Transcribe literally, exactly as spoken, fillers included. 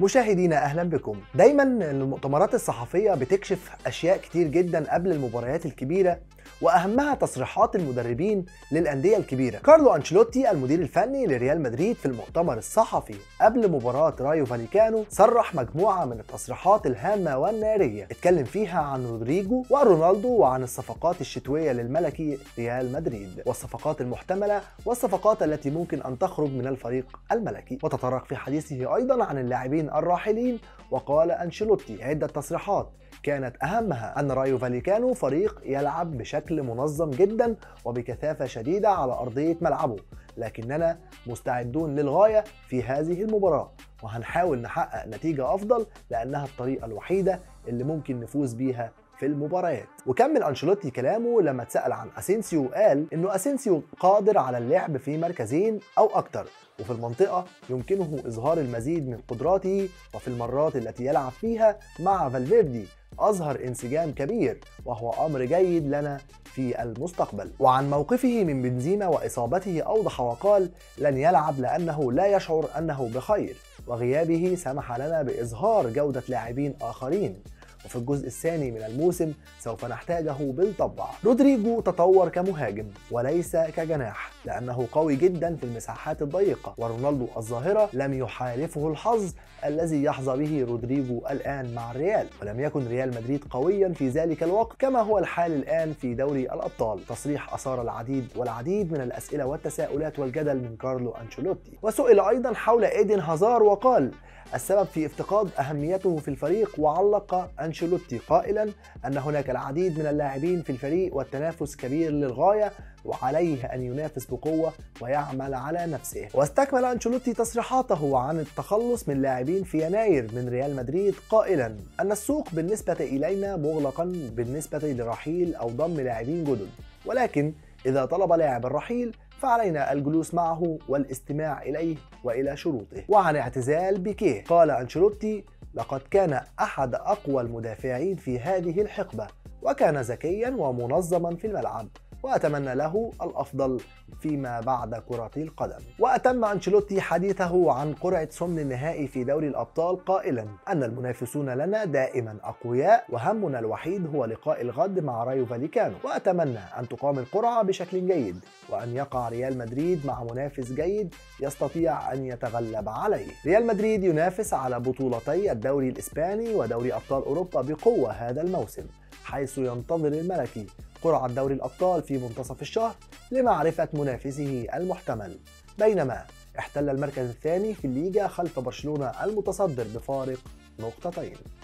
مشاهدينا اهلا بكم. دايما المؤتمرات الصحفيه بتكشف اشياء كتير جدا قبل المباريات الكبيره، واهمها تصريحات المدربين للانديه الكبيره. كارلو انشيلوتي المدير الفني لريال مدريد في المؤتمر الصحفي قبل مباراه رايو فاليكانو صرح مجموعه من التصريحات الهامه والناريه، اتكلم فيها عن رودريجو ورونالدو وعن الصفقات الشتويه للملكي ريال مدريد والصفقات المحتمله والصفقات التي ممكن ان تخرج من الفريق الملكي. وتطرق في حديثه ايضا عن اللاعبين الراحلين، وقال انشيلوتي عده تصريحات كانت أهمها أن رايو فاليكانو فريق يلعب بشكل منظم جدا وبكثافة شديدة على أرضية ملعبه، لكننا مستعدون للغاية في هذه المباراة وهنحاول نحقق نتيجة أفضل لأنها الطريقة الوحيدة اللي ممكن نفوز بيها في المباريات. وكمل انشيلوتي كلامه لما اتسأل عن اسينسيو، قال انه اسينسيو قادر على اللعب في مركزين او اكتر، وفي المنطقة يمكنه اظهار المزيد من قدراته، وفي المرات التي يلعب فيها مع فالفيردي اظهر انسجام كبير وهو امر جيد لنا في المستقبل. وعن موقفه من بنزيما واصابته اوضح وقال لن يلعب لانه لا يشعر انه بخير، وغيابه سمح لنا باظهار جودة لاعبين اخرين، وفي الجزء الثاني من الموسم سوف نحتاجه بالطبع. رودريجو تطور كمهاجم وليس كجناح لأنه قوي جدا في المساحات الضيقة، ورونالدو الظاهرة لم يحالفه الحظ الذي يحظى به رودريجو الآن مع الريال، ولم يكن ريال مدريد قويا في ذلك الوقت كما هو الحال الآن في دوري الأبطال. تصريح أثار العديد والعديد من الأسئلة والتساؤلات والجدل من كارلو أنشيلوتي. وسئل أيضا حول إيدن هازار وقال السبب في افتقاد أهميته في الفريق، وعلق أنشيلوتي قائلا أن هناك العديد من اللاعبين في الفريق والتنافس كبير للغاية وعليه أن ينافس بقوة ويعمل على نفسه. واستكمل أنشيلوتي تصريحاته عن التخلص من لاعبين في يناير من ريال مدريد قائلا أن السوق بالنسبة إلينا مغلقا بالنسبة لرحيل أو ضم لاعبين جدد، ولكن إذا طلب لاعب الرحيل فعلينا الجلوس معه والاستماع إليه وإلى شروطه. وعن اعتزال بيكيه قال أنشيلوتي لقد كان أحد أقوى المدافعين في هذه الحقبة، وكان ذكيا ومنظما في الملعب، وأتمنى له الأفضل فيما بعد كرة القدم. وأتم أنشيلوتي حديثه عن قرعة ثمن النهائي في دوري الأبطال قائلا أن المنافسون لنا دائما أقوياء، وهمنا الوحيد هو لقاء الغد مع رايو فاليكانو، وأتمنى أن تقام القرعة بشكل جيد وأن يقع ريال مدريد مع منافس جيد يستطيع أن يتغلب عليه. ريال مدريد ينافس على بطولتي الدوري الإسباني ودوري أبطال أوروبا بقوة هذا الموسم، حيث ينتظر الملكي قرعة دوري الأبطال في منتصف الشهر لمعرفة منافسه المحتمل، بينما احتل المركز الثاني في الليجا خلف برشلونة المتصدر بفارق نقطتين.